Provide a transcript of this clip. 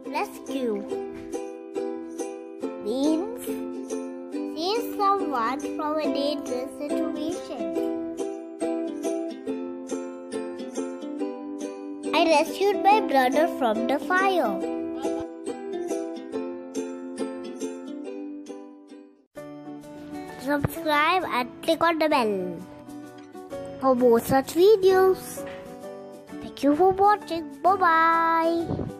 Rescue means save someone from a dangerous situation. I rescued my brother from the fire. Subscribe and click on the bell for more such videos. Thank you for watching. Bye bye.